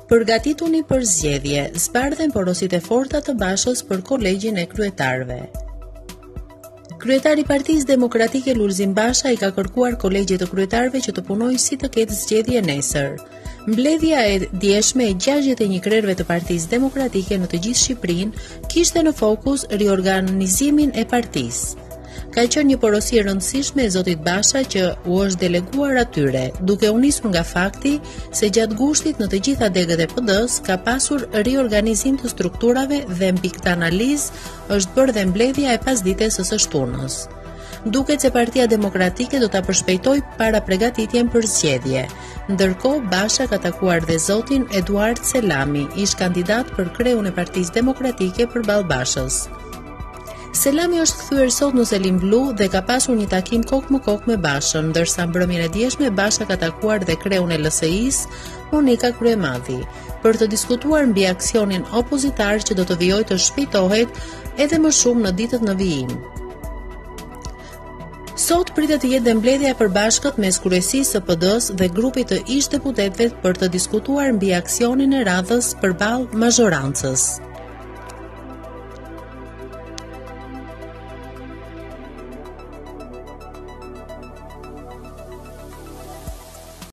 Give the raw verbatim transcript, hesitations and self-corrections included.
Përgatituni për zgjedhje, zbardhen porositë e forta të Bashës për kolegjin e kryetarëve. Kryetari i Partisë Demokratike Lulzim Basha i ka kërkuar kolegjit të kryetarëve që të punojnë si të ketë zgjedhje nesër. Mbledhja e djeshme e gjashtëdhjetë e një krerëve të Partisë Demokratike në të gjithë Shqipërinë kishte në fokus riorganizimin e partisë. Ka qenë një porosi e rëndësishme e zotit Basha që u është deleguar atyre, duke u nisur nga fakti se gjatë gushtit në të gjitha degët e P D-s ka pasur riorganizim të strukturave dhe mbi këtë analizë është bërë dhe mbledhja e pasdites së së shtunës. Duket se Partia Demokratike do ta përshpejtojë para përgatitjen për zgjedhje. Ndërkohë Basha ka takuar dhe zotin Eduard Selami, ish kandidat për kreun e Partisë Demokratike përballë Bashës. Selami është kthyer sot në Selim Blu dhe ka pasur një takim kokë më kokë me Bashën, ndërsa mbrëmjen e djeshme Basha ka takuar dhe kreun e L S I-s, Monika Kryemadhi, për të diskutuar mbi aksionin opozitar që do të vijojë të shpejtohet edhe më shumë në ditët në vijim. Sot pritet të jetë dhe mbledhja e përbashkët mes kryesisë së P D-s dhe grupit të ish deputetëve për të diskutuar mbi aksionin e radhës përballë mazhorancës.